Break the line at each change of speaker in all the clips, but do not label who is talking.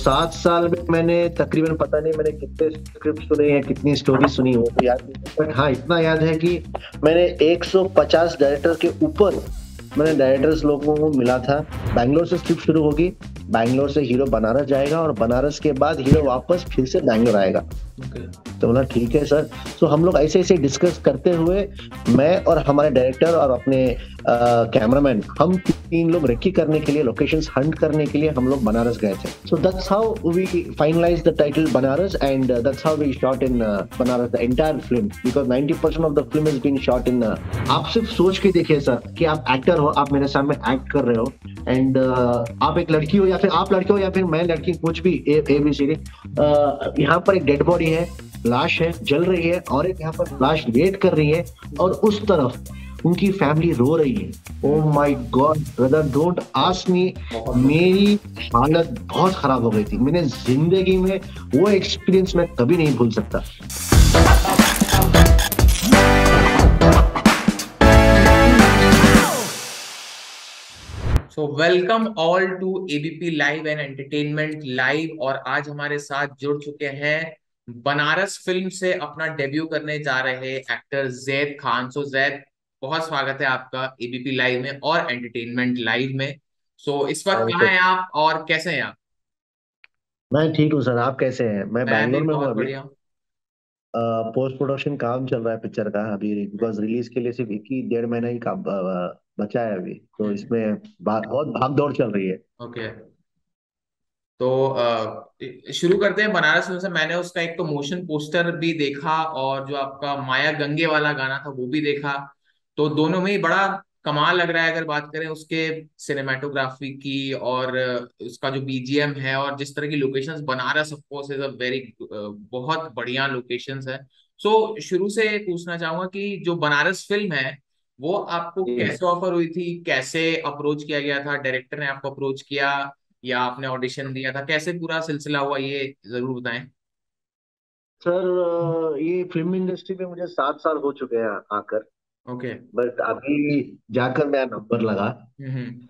7 साल में मैंने तकरीबन, पता नहीं मैंने कितने स्क्रिप्ट सुने हैं, कितनी स्टोरी सुनी हो तो याद नहीं, बट हाँ इतना याद है कि मैंने 150 डायरेक्टर के ऊपर मैंने डायरेक्टर्स लोगों को मिला था। बैंगलोर से स्क्रिप्ट शुरू होगी, बैंगलोर से हीरो बनारस जाएगा और बनारस के बाद हीरो वापस फिर से बैंगलोर आएगा।
ओके।
तो बोला ठीक है सर। तो हम लोग ऐसे ऐसे डिस्कस करते हुए, मैं और हमारे डायरेक्टर और अपने कैमरामैन, हम तीन लोग रेकी करने के लिए, लोकेशंस हंट करने के लिए हम लोग बनारस गए थे। So that's how we finalise the title Banaras, and that's how we shot in Banaras the entire film, because 90% of the film is been shot in. आप सिर्फ सोच के देखिए सर कि आप एक्टर हो, आप मेरे सामने एक्ट कर रहे हो, एंड आप एक लड़की हो या फिर आप लड़के हो या फिर मैं लड़की, कुछ भी ए बी सी डी, यहाँ पर एक डेड बॉडी है, लाश है जल रही है, और एक यहाँ पर लाश वेट कर रही है, और उस तरफ उनकी फैमिली रो रही है। Oh my God brother, don't ask me. मेरी हालत बहुत खराब हो गई थी। मैंने जिंदगी में वो एक्सपीरियंस मैं कभी नहीं भूल सकता।
So welcome all to ABP live and entertainment live. और आज हमारे साथ जुड़ चुके हैं बनारस फिल्म से अपना डेब्यू करने जा रहे एक्टर जैद खान। सो जैद, बहुत स्वागत है आपका एबीपी लाइव में और एंटरटेनमेंट लाइव में। सो इस वक्त
थैंक
कहाँ
यू।
हैं आप और कैसे हैं आप?
मैं ठीक हूँ सर, आप कैसे हैं? मैं
मैं भी
बैंगलोर में हूँ
बहुत
अभी।
बढ़िया।
पोस्ट प्रोडक्शन काम चल रहा है पिक्चर का अभी, बिकॉज रिलीज के लिए सिर्फ एक ही 1.5 महीना ही का बचा है अभी, तो इसमें बहुत भाग दौड़ चल रही है।
ओके। तो शुरू करते हैं बनारस फिल्म से। मैंने उसका एक तो मोशन पोस्टर भी देखा और जो आपका माया गंगे वाला गाना था वो भी देखा। तो दोनों में ही बड़ा कमाल लग रहा है, अगर बात करें उसके सिनेमाटोग्राफी की और उसका जो बीजीएम है और जिस तरह की locations. Banaras of course is a very बहुत बढ़िया लोकेशंस है। सो शुरू से पूछना चाहूंगा कि जो बनारस फिल्म है वो आपको
जी
कैसे ऑफर हुई थी, कैसे अप्रोच किया गया था, डायरेक्टर ने आपको अप्रोच किया या आपने ऑडिशन दिया था, कैसे पूरा सिलसिला हुआ ये जरूर बताएं।
सर, ये फिल्म इंडस्ट्री में मुझे 7 साल हो चुके हैं आकर,
ओके।
बट अभी जाकर मेरा नंबर लगा।
हम्म।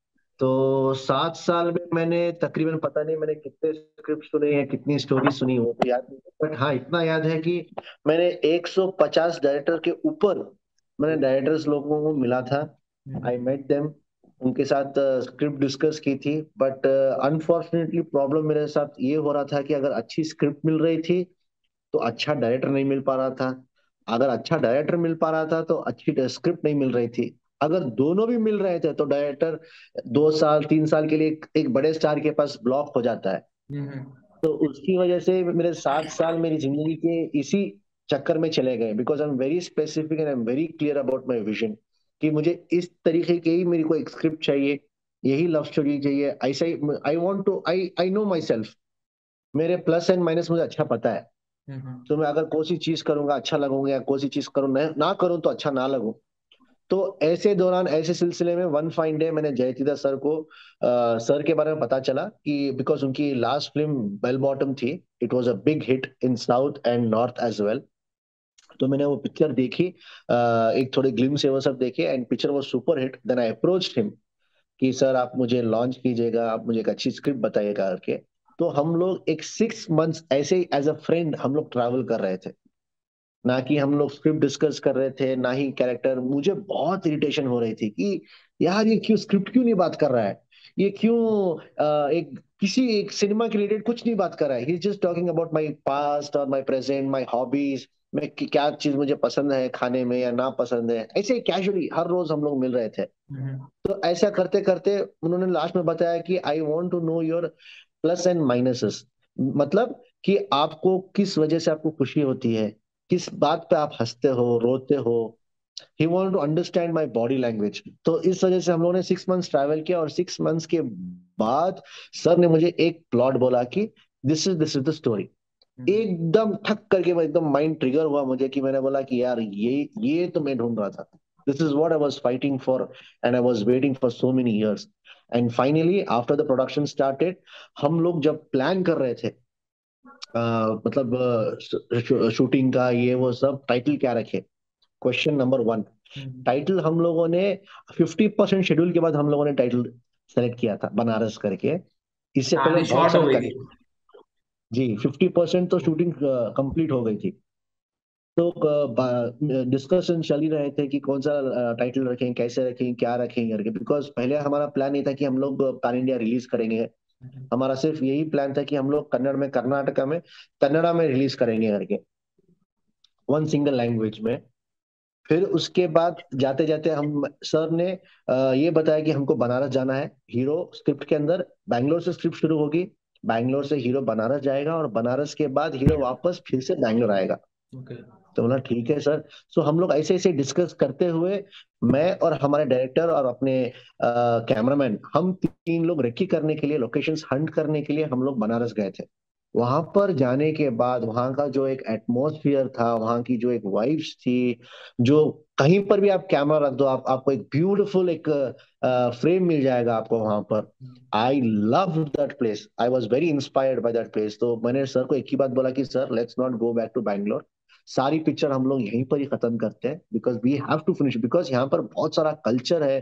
तो 7 साल में मैंने तकरीबन, पता नहीं मैंने कितने स्क्रिप्ट सुने हैं, कितनी स्टोरी सुनी हो तो याद नहीं, बट हाँ इतना याद है कि मैंने 150 डायरेक्टर के ऊपर मैंने डायरेक्टर्स लोगों को मिला था। आई मेट देम, उनके साथ स्क्रिप्ट डिस्कस की थी, बट अनफॉर्चुनेटली प्रॉब्लम मेरे साथ ये हो रहा था कि अगर अच्छी स्क्रिप्ट मिल रही थी तो अच्छा डायरेक्टर नहीं मिल पा रहा था, अगर अच्छा डायरेक्टर मिल पा रहा था तो अच्छी स्क्रिप्ट नहीं मिल रही थी, अगर दोनों भी मिल रहे थे तो डायरेक्टर 2 साल 3 साल के लिए एक बड़े स्टार के पास ब्लॉक हो जाता है।
हम्म।
तो उसकी वजह से मेरे 7 साल मेरी जिंदगी के इसी चक्कर में चले गए, because I am very specific and I am very clear about my vision, कि मुझे इस तरीके की ही मेरी को एक स्क्रिप्ट चाहिए, यही लव स्टोरी चाहिए, ऐसा ही I want to, I know myself, मेरे प्लस एंड माइनस मुझे अच्छा पता है।
हम्म।
तो मैं अगर कोई सी चीज करूंगा अच्छा लगूंगा, या कोई सी चीज करूँ ना करूँ तो अच्छा ना लगूं। तो ऐसे दौरान, ऐसे सिलसिले में वन फाइन डे मैंने जयतीदा सर को, सर के बारे में पता चला कि बिकॉज उनकी लास्ट फिल्म बेल बॉटम थी, it was a big hit in south and north as well. तो मैंने वो पिक्चर देखी, एक थोड़े ग्लिम्स है वो सब देखे, and picture was super hit. Then I approached him कि सर आप मुझे लॉन्च कीजिएगा, आप मुझे एक अच्छी स्क्रिप्ट बताइएगा करके। तो हम लोग एक 6 मंथ्स ऐसे ही एज अ फ्रेंड हम लोग ट्रैवल कर रहे थे, ना कि हम लोग स्क्रिप्ट डिस्कस कर रहे थे ना ही कैरेक्टर। मुझे बहुत इरिटेशन हो रही थी कि यार ये क्यों स्क्रिप्ट क्यों नहीं बात कर रहा है, ये क्यों एक किसी एक सिनेमा के रिलेटेड कुछ नहीं बात कर रहा है, he is just talking about my past और माय प्रेजेंट, माय हॉबीज, मैं क्या चीज मुझे पसंद है खाने में या ना पसंद है, ऐसे कैजुअली हर रोज हम लोग मिल रहे थे।
हम्म।
तो ऐसा करते करते उन्होंने लास्ट में बताया कि I want to know your plus and minuses, मतलब कि आपको किस वजह से आपको खुशी होती है, किस बात पे आप हंसते हो रोते हो। He want to understand my body language. तो इस वजह से हम लोगों ने 6 मंथ्स ट्रैवल किया, और 6 मंथ्स के बाद सर ने मुझे एक प्लॉट बोला कि दिस इज द स्टोरी। एकदम ठक करके मैं एकदम माइंड ट्रिगर हुआ मुझे, कि मैंने बोला कि यार ये तो मैं ढूंढ रहा था, this is what I was fighting for and I was waiting for so many years. And finally after the production started, हम लोग जब प्लान कर रहे थे, मतलब शूटिंग का ये वो सब, टाइटल क्या रखे, क्वेश्चन नंबर वन। टाइटल हम लोगों ने 50% शेड्यूल के बाद हम लोगों ने टाइटल सेलेक्ट किया था बनारस करके। इससे
हाँ
पहले बहुत
शॉर्ट हो
सारे
गई थी।
कट। जी, 50% तो शूटिंग कंप्लीट हो गई थी। तो डिस्कशन चल ही रहे थे कि कौन सा टाइटल रखें, कैसे रखें, क्या रखें करके, बिकॉज पहले हमारा प्लान ये था कि हम लोग पैन इंडिया रिलीज करेंगे। हमारा सिर्फ यही प्लान था कि हम लोग कन्नड़ में, कर्नाटका में, कन्नड़ा में रिलीज करेंगे करके, वन सिंगल लैंग्वेज में। फिर उसके बाद जाते जाते हम सर ने ये बताया कि हमको बनारस जाना है। हीरो स्क्रिप्ट के अंदर बैंगलोर से स्क्रिप्ट शुरू होगी, बैंगलोर से हीरो बनारस जाएगा, और बनारस के बाद हीरो वापस फिर से बैंगलोर आएगा।
ओके।
तो बोला ठीक है सर। सो हम लोग ऐसे ऐसे डिस्कस करते हुए, मैं और हमारे डायरेक्टर और अपने कैमरामैन, हम तीन लोग रेकी करने के लिए, लोकेशंस हंट करने के लिए हम लोग बनारस गए थे। वहां पर जाने के बाद वहां का जो एक एटमॉस्फेयर था, वहां की जो एक वाइब्स थी, जो कहीं पर भी आप कैमरा रख दो, आपको एक ब्यूटीफुल एक फ्रेम मिल जाएगा आपको वहां पर। I love that place, I was very inspired by that place. तो मैंने सर को एक ही बात बोला कि sir let's not go back to Bangalore, सारी पिक्चर हम लोग यहीं पर ही खत्म करते हैं, because we have to finish, because यहाँ पर बहुत सारा कल्चर है,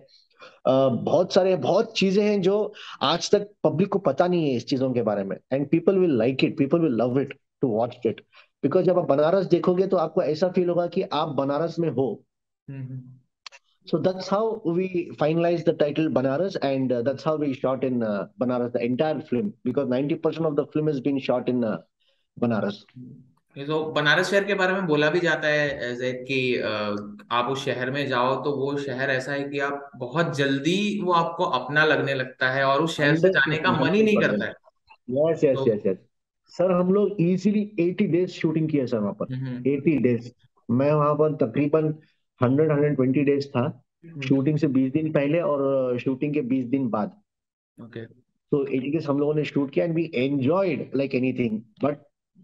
बहुत चीजें हैं जो आज तक पब्लिक को पता नहीं है इस चीजों के बारे में, and people will like it, people will love it to watch it. Because जब आप बनारस देखोगे तो आपको ऐसा फील होगा कि आप बनारस में हो।
हम्म।
So that's how we finalized the title Banaras, and that's how we shot in Banaras the entire film, because 90% of the film has been shot in Banaras.
ये तो बनारस शहर के बारे में बोला भी जाता है जैद कि आप उस शहर में जाओ तो वो शहर ऐसा है कि आप बहुत जल्दी वो आपको अपना लगने लगता है और उस शहर से जाने का
100%,
मन ही नहीं
100%।
करता है।
यस यस
तो
यस यस। सर हम लोग इजीली 80 डेज शूटिंग किए सर वहां पर,
हम्म।
80 डेज। मैं वहां पर तकरीबन 100-120 डेज था, शूटिंग से 20 दिन पहले और शूटिंग के 20 दिन बाद।
ओके।
तो 80 डेज हम लोगों ने शूट किया, and we enjoyed like anything. But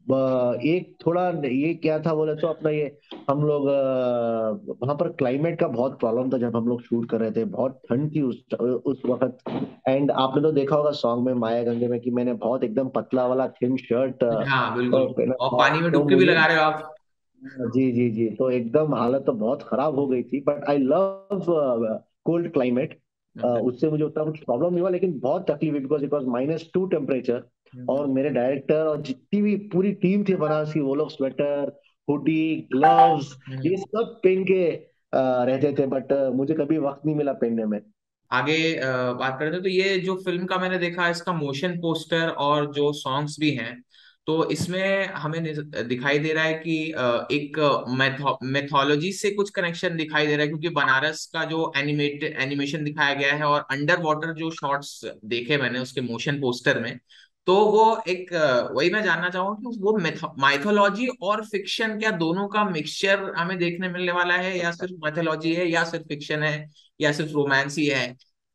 एक थोड़ा ये क्या था बोले तो अपना ये, हम लोग वहां पर क्लाइमेट का बहुत प्रॉब्लम था जब हम लोग शूट कर रहे थे, बहुत ठंड थी उस वक्त। एंड आपने तो देखा होगा सॉन्ग में, माया गंगे में, कि मैंने बहुत एकदम पतला वाला थिन शर्ट
हाँ बिल्कुल।
पहना
और
था।
पानी में
तो
डुबकी भी
मुझे,
लगा रहे हो आप।
जी जी जी, तो एकदम हालत तो बहुत खराब हो गई थी, but I love cold climate.
Okay.
उससे मुझे उतना कुछ प्रॉब्लम नहीं हुआ, लेकिन बहुत तकलीफ हुई, बिकॉज इट वॉज -2 टेम्परेचर। और मेरे डायरेक्टर और जितनी भी पूरी टीम थी बनारस की, वो लोग स्वेटर, हुडी, ग्लव्स, ये सब पहन के रहते थे, बट मुझे कभी वक्त नहीं मिला पहनने में।
आगे बात करते हैं तो ये जो फिल्म का मैंने देखा इसका मोशन पोस्टर और जो सॉन्ग्स भी हैं तो इसमें हमें दिखाई दे रहा है कि एक मैथोलॉजी से कुछ कनेक्शन दिखाई दे रहा है क्योंकि बनारस का जो एनिमेशन दिखाया गया है और अंडर वाटर जो शॉट्स देखे मैंने उसके मोशन पोस्टर में तो वो एक वही मैं जानना चाहूंगा कि वो माइथोलॉजी और फिक्शन क्या दोनों का मिक्सचर हमें देखने मिलने वाला है या सिर्फ माइथोलॉजी है या सिर्फ फिक्शन है या सिर्फ रोमांस ही है।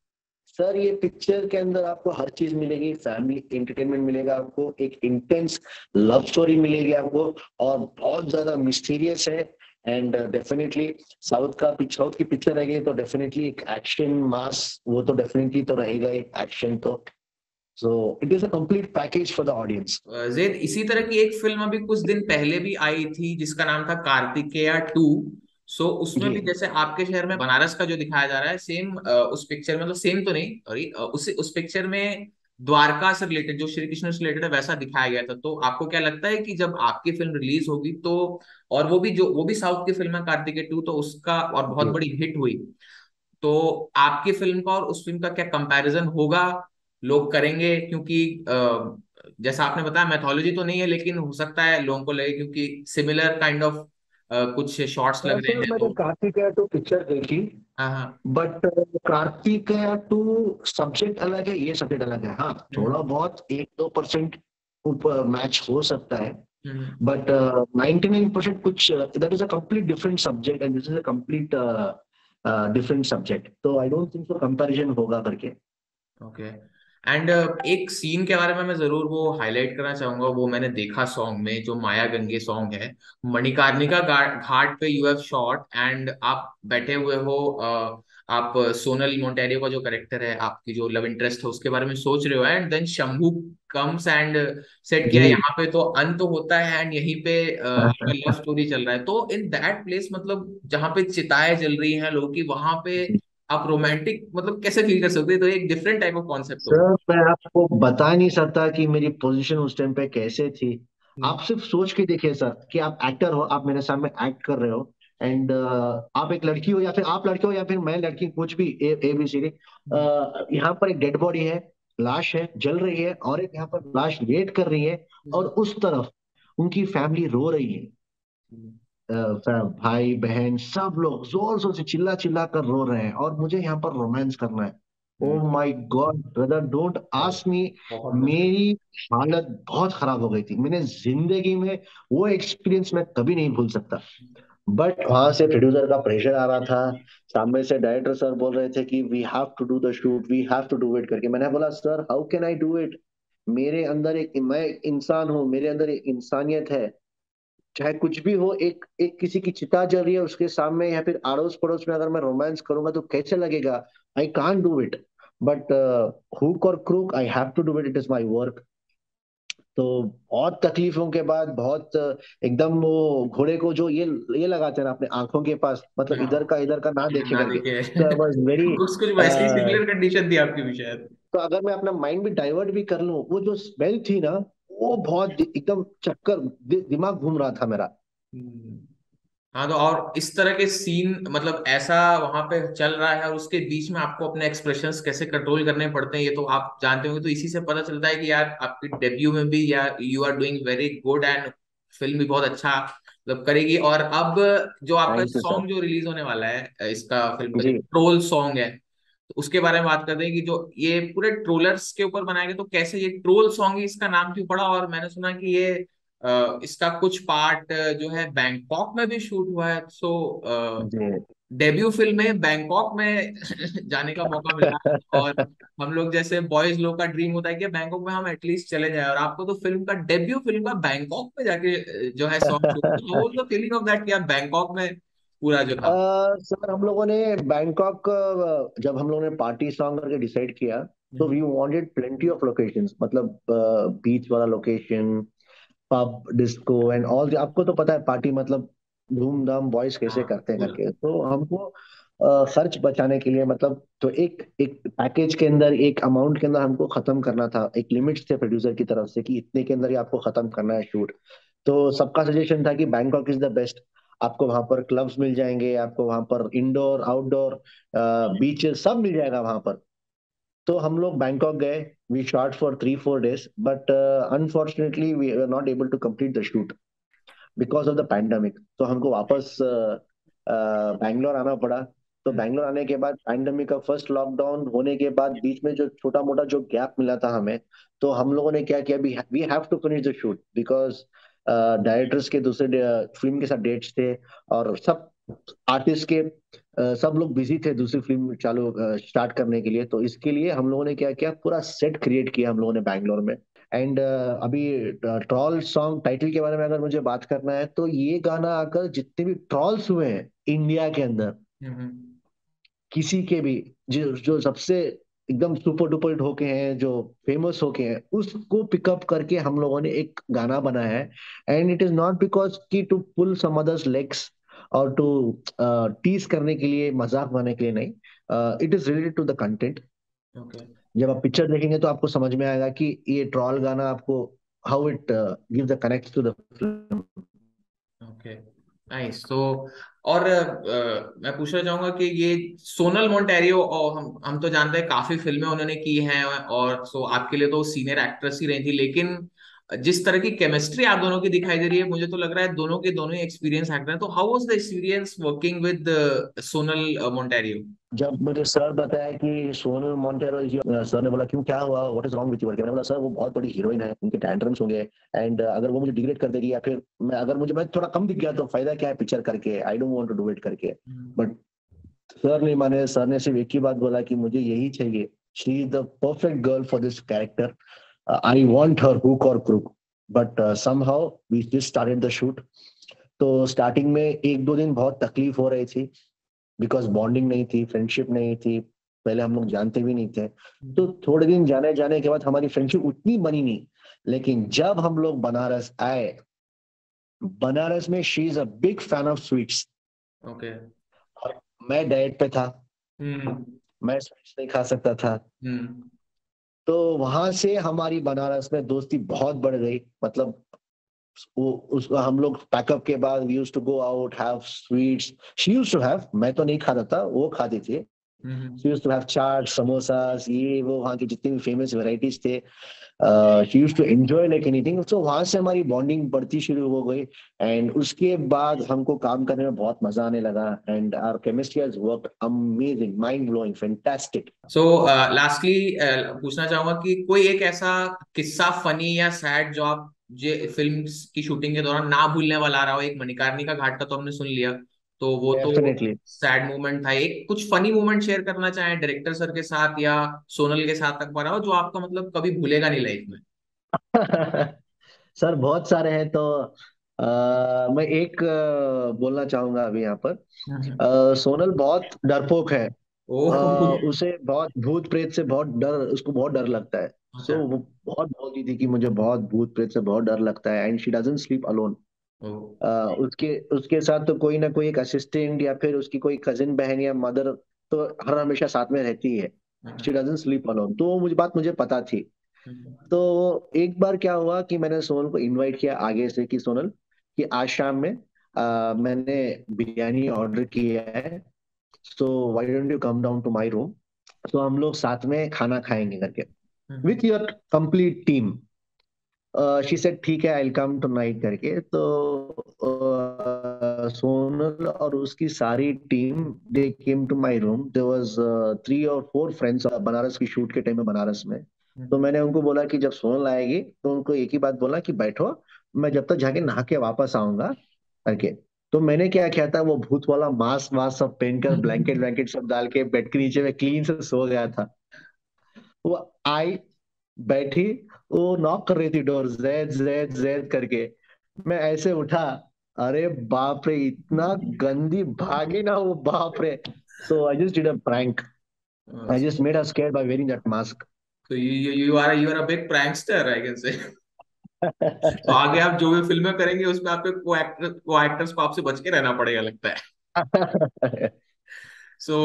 सर ये पिक्चर के अंदर आपको हर चीज मिलेगी, फैमिली एंटरटेनमेंट मिलेगा आपको, एक इंटेंस लव स्टोरी मिलेगी आपको, और बहुत ज्यादा मिस्टीरियस है। एंड डेफिनेटली साउथ की पिक्चर रहेगी तो डेफिनेटली एक एक्शन मास, वो तो डेफिनेटली तो रहेगा ही एक्शन तो। So it is a complete package for the audience.
Zaid इसी तरह की एक फिल्म अभी कुछ दिन पहले भी आई थी जिसका नाम था कार्तिकेया 2। सो उसमें
जी
भी जैसे आपके शहर में बनारस का जो दिखाया जा रहा है सेम उस पिक्चर में तो सेम तो नहीं सॉरी उस पिक्चर में द्वारका से रिलेटेड जो श्री कृष्ण से रिलेटेड है वैसा दिखाया गया था। तो आपको क्या लगता है कि जब आपकी फिल्म रिलीज होगी तो और वो भी साउथ की फिल्म है कार्तिकेय 2 तो उसका और बहुत
जी।
बड़ी हिट हुई तो आपकी फिल्म का और उस फिल्म का क्या कंपैरिजन होगा लोग करेंगे क्योंकि जैसा आपने बताया मैथोलॉजी तो नहीं है लेकिन हो सकता है लोगों को लगे क्योंकि सिमिलर काइंड ऑफ कुछ शॉट्स लग रहे
सर
हैं
मैंने
तो।
कार्तिकेय टू पिक्चर देखी,
हाँ हाँ।
बट कार्तिकेय टू सब्जेक्ट अलग है, ये सब्जेक्ट अलग है। हाँ,
हम्म।
थोड़ा बहुत 1-2% ऊपर मैच हो सकता है,
हम्म।
बट 99% कुछ, that is a complete different subject, and this is a complete different subject, तो I don't think so comparison होगा करके।
ओके। एंड एक सीन के बारे में मैं जरूर वो हाईलाइट करना चाहूंगा वो मैंने देखा सॉन्ग में जो माया गंगे सॉन्ग है मणिकर्णिका घाट पे यू हैव शॉट एंड आप बैठे हुए हो आप सोनल मोंटेरियो का जो करेक्टर है आपकी जो लव इंटरेस्ट है उसके बारे में सोच रहे हो and then Shambhu comes and set किया
जी।
यहाँ पे तो अंत होता है एंड यहीं पे आपका लव स्टोरी चल रहा है तो इन दैट प्लेस मतलब जहाँ पे चिताएं जल रही हैं लोगों की वहां पे आप रोमांटिक मतलब कैसे फील कर सकते हैं, तो एक डिफरेंट टाइप ऑफ कॉन्सेप्ट होगा।
सर मैं आपको बता नहीं सकता कि मेरी पोजीशन उस टाइम पे कैसे थी।
हम्म।
आप सिर्फ सोच के देखिए सर कि आप एक्टर हो, आप मेरे सामने एक्ट कर रहे हो, एंड आप एक लड़की हो या फिर आप लड़के हो या फिर मैं लड़की, कुछ भी ए बी सी डी, यहाँ पर एक डेड बॉडी है, लाश है जल रही है, और एक यहाँ पर लाश वेट कर रही है, और
हम्म।
उस तरफ उनकी फैमिली रो रही है।
हम्म।
भाई बहन सब लोग जोर जोर से चिल्ला चिल्ला कर रो रहे हैं, और मुझे यहाँ पर रोमांस करना है।
Hmm.
Oh my God brother, don't
बहुत
आस्क मी।
बहुत मुश्किल।
मेरी हालत बहुत खराब हो गई थी, मैंने जिंदगी में वो एक्सपीरियंस मैं कभी नहीं भूल सकता। बट वहां से प्रोड्यूसर का प्रेशर आ रहा था, सामने से डायरेक्टर सर बोल रहे थे कि we have to do the shoot, we have to do it करके। मैंने बोला sir how can I do it, मेरे अंदर एक, मैं एक इंसान हूँ, मेरे अंदर एक इंसानियत है, चाहे कुछ भी हो, एक एक किसी की चिता जल रही है उसके सामने या फिर अड़ोस पड़ोस में अगर मैं रोमांस करूंगा तो कैसे लगेगा। I can't do it, but hook और crook I have to do it, it is my work. तो बहुत तकलीफों के बाद, बहुत एकदम वो घोड़े को जो ये लगाते हैं ना अपने आंखों के पास, मतलब
हाँ,
इधर का ना देखे
ना
करके,
देखे।
तो आई वॉज वेरी,
कुछ कुछ वैसे ही सिमिलर कंडीशन थी आपकी भी शायद।
तो अगर मैं अपना माइंड भी डाइवर्ट भी कर लूं, वो जो स्मेल थी ना, वो बहुत एकदम चक्कर, दिमाग घूम रहा था मेरा।
हम्म। हाँ, तो और इस तरह के सीन मतलब ऐसा वहां पे चल रहा है, और उसके बीच में आपको अपने एक्सप्रेशंस कैसे कंट्रोल करने पड़ते हैं ये तो आप जानते होंगे। तो इसी से पता चलता है कि यार आपकी डेब्यू में भी यार you are doing very good, and film भी बहुत अच्छा मतलब करेगी। और अब जो आपका
थैंक यू सर।
सॉन्ग जो रिलीज होने वाला है इसका फिल्म का जो
जी
ट्रोल सॉन्ग है, तो उसके बारे में बात करते हैं कि जो ये पूरे ट्रोलर्स के ऊपर बनाया गया, तो कैसे ये ट्रोल सॉन्ग है, इसका नाम क्यों पड़ा। और मैंने सुना कि ये इसका कुछ पार्ट जो है बैंकॉक में भी शूट हुआ है। सो
जी।
डेब्यू फिल्म में बैंकॉक में जाने का मौका मिला है। और हम लोग जैसे बॉयज लोग का ड्रीम होता है कि बैंकॉक में हम एटलीस्ट चले जाए, और आपको तो फिल्म का डेब्यू फिल्म का बैंकॉक में जाके जो है song shoot, how was the feeling of that कि आप बैंकॉक में पूरा जो था।
सर हम लोगों ने बैंकॉक, जब हम लोगों ने पार्टी सॉन्ग करके डिसाइड किया, तो
hmm.
We wanted plenty of locations, मतलब बीच वाला location, pub disco and all. आपको तो पता है पार्टी मतलब धूमधाम बॉयज कैसे
हाँ,
करते हैं
cool।
करके, तो हमको खर्च बचाने के लिए, मतलब तो एक एक पैकेज के अंदर, एक अमाउंट के अंदर हमको खत्म करना था, एक लिमिट थे प्रोड्यूसर की तरफ से कि इतने के अंदर ही आपको खत्म करना है शूट। तो सबका सजेशन था कि बैंकॉक इज द बेस्ट, आपको वहां पर क्लब्स मिल जाएंगे, आपको वहां पर इंडोर आउटडोर बीचेस सब मिल जाएगा वहां पर। तो हम लोग बैंकॉक गए, we shot for 3-4 days, but unfortunately we are not able to complete the shoot because of the pandemic. तो हमको वापस बैंगलोर आना पड़ा। तो
हम्म।
बैंगलोर आने के बाद पैंडमिक का फर्स्ट लॉकडाउन होने के बाद बीच में जो छोटा मोटा जो गैप मिला था हमें, तो हम लोगों ने क्या किया, we have to finish the shoot because directors के दूसरे फिल्म के साथ डेट्स थे, और सब आर्टिस्ट के सब लोग बिजी थे दूसरी फिल्म चालू स्टार्ट करने के लिए। तो इसके लिए हम लोगों ने क्या किया, पूरा सेट क्रिएट किया हम लोगों ने बैंगलोर में। एंड अभी ट्रॉल सॉन्ग टाइटल के बारे में अगर मुझे बात करना है, तो ये गाना आकर जितने भी ट्रॉल्स हुए हैं इंडिया के अंदर,
हम्म।
किसी के भी, जो जो सबसे एकदम सुपर डुपर होके हैं, जो फेमस होके हैं, उसको पिकअप करके हम लोगों ने एक गाना बनाया है। And it is not because की to pull some others legs और टू टीज करने के लिए, मजाक बनाने के लिए नहीं, it is related to the content.
Okay.
जब आप पिक्चर देखेंगे तो आपको समझ में आएगा कि ये ट्रॉल गाना आपको how it give the connect to the film.
Okay, nice. तो और मैं पूछना चाहूंगा कि ये सोनल मोंटेरियो, और हम तो जानते हैं काफी फिल्में उन्होंने की हैं, और सो आपके लिए तो सीनियर एक्ट्रेस ही रही थी, लेकिन जिस तरह की केमिस्ट्री आप दोनों की दिखाई दे रही है, मुझे तो लग रहा है दोनों के दोनों ही एक्सपीरियंस एक्टर हैं। तो how was the experience working with Sonal Monteiro.
जब मुझे सर बताया कि सोनल मोंटेरो सर ने बोला क्यों, क्या हुआ, what is wrong with you, मैंने बोला सर वो बहुत बड़ी हीरोइन है, उनके टैंट्रम्स होंगे, एंड अगर वो मुझे डिग्रेड कर देगी, या फिर मैं थोड़ा कम दिख गया तो फायदा क्या है पिक्चर करके, I don't want to do it करके। बट सर नहीं माने, सर ने सिर्फ एक ही बात बोला कि मुझे यही चाहिए, she is the perfect girl for this character, I want her hook और crook. But somehow we just started the shoot. तो स्टार्टिंग में 1-2 दिन बहुत तकलीफ हो रही थी, बिकॉज बॉन्डिंग नहीं थी, फ्रेंडशिप नहीं थी, पहले हम लोग जानते भी नहीं थे। तो थोड़े दिन जाने जाने के बाद हमारी फ्रेंडशिप उतनी बनी नहीं। लेकिन जब हम लोग बनारस आए, बनारस में she is a big fan of sweets,
okay.
और मैं डाइट पे था,
हम्म।
मैं स्वीट्स नहीं खा सकता था।
हम्म।
तो वहां से हमारी बनारस में दोस्ती बहुत बढ़ गई। मतलब वो उस हम लोग पैकअप के बाद we used to go out have sweets. She used to have, मैं तो नहीं खाता था, वो खाती थी।
Hmm.
She used to have chaat, samosas, ये वो वहाँ की जितनी भी फेमस वेराइटीज थे, she used to enjoy like anything. तो वहां से हमारी बॉन्डिंग बढ़ती शुरू हो गई। एंड उसके बाद हमको काम करने में बहुत मजा आने लगा। And our chemistry has worked amazing, mind blowing, fantastic.
So lastly पूछना चाहूंगा कि कोई एक ऐसा किस्सा फनी या सैड जो आप जे फिल्म की शूटिंग के दौरान ना भूलने वाला रहा हो। एक मणिकर्णिका घाट का तो हमने सुन लिया, तो वो तो
डेफिनेटली।
सैड मोमेंट था। एक कुछ फनी मोमेंट शेयर करना चाहें डायरेक्टर सर के साथ या सोनल के साथ तक बना हो, जो आपका मतलब कभी भूलेगा नहीं लाइफ में।
सर बहुत सारे हैं। तो मैं एक बोलना चाहूंगा अभी यहाँ पर।
हम्म।
सोनल बहुत डरपोक है।
ओह।
उसे बहुत भूत प्रेत से बहुत डर, उसको बहुत डर लगता है।
अच्छा।
सो वो बहुत बोलती थी कि मुझे बहुत भूत प्रेत से बहुत डर लगता है। And she doesn't sleep alone.
Oh.
उसके उसके साथ तो कोई ना कोई एक असिस्टेंट या फिर उसकी कोई कजिन बहन या मदर तो हर हमेशा साथ में रहती है। शी डजंट स्लीप अलोन, तो वो मुझे पता थी। तो एक बार क्या हुआ कि मैंने सोनल को इनवाइट किया आगे से कि सोनल, कि आज शाम में मैंने बिरयानी ऑर्डर किया है। So why don't you come down to my room. तो हम लोग साथ में खाना खाएंगे करके, with your complete team. She said ठीक है, आई कम टू नाइट करके। तो सोनल और उसकी सारी team, they came to my room. There was 3 और 4 फ्रेंड्स बनारस की शूट के टाइम में बनारस में। तो मैंने उनको बोला कि जब सोनल आएगी तो उनको एक ही बात बोला कि बैठो, मैं जब तक जाके नहा के वापस आऊंगा करके। तो मैंने क्या किया था, वो भूत वाला मास्क वास्क सब पहनकर, ब्लैंकेट व्लैंकेट सब डाल के बेड के नीचे में क्लीन से सो गया था। वो आई, बैठी, वो नॉक कर रही थी डोर, जैद जैद जैद करके। मैं ऐसे उठा, अरे बाप रे, इतना गंदी भागी ना वो, बाप रे। So I just did a prank. I just made her scared by wearing that mask.
तो you are a big prankster I can say. तो आगे आप जो भी फिल्में करेंगे उसमें आपके को एक्टर्स को आपसे बच के रहना पड़ेगा लगता है। सो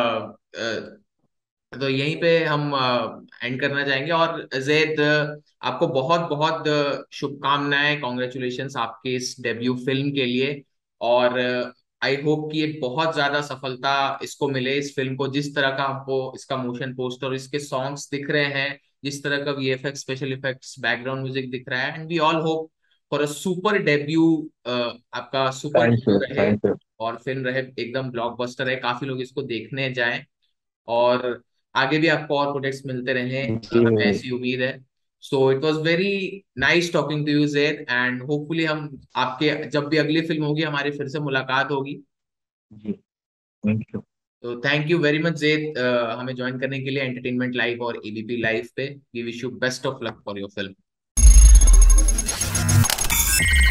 तो यहीं पे हम एंड करना चाहेंगे। और जैद, आपको बहुत बहुत शुभकामनाएं, कॉन्ग्रेचुलेशंस आपके इस डेब्यू फिल्म के लिए। और आई होप कि ये बहुत ज्यादा सफलता इसको मिले, इस फिल्म को। जिस तरह का हमको इसका मोशन पोस्टर और इसके सॉन्ग्स दिख रहे हैं, जिस तरह का VFX, special effects, background music दिख रहा है, and we all hope for a super debut. आपका सुपर
थैंक
डेब्यू
यू,
रहे
थैंक यू।
और फिल्म रहे एकदम ब्लॉकबस्टर है, काफी लोग इसको देखने जाएं। और आगे भी आपको और प्रोजेक्ट्स मिलते रहे,
जी।
हमें ऐसी उम्मीद है। So it was very nice talking to you Zaid, and hopefully हम आपके जब भी अगली फिल्म होगी हमारी फिर से मुलाकात होगी।
जी, थैंक यू।
तो थैंक यू वेरी मच जेद, हमें ज्वाइन करने के लिए एंटरटेनमेंट लाइव और एबीपी लाइव पे। We wish you best of luck for your film.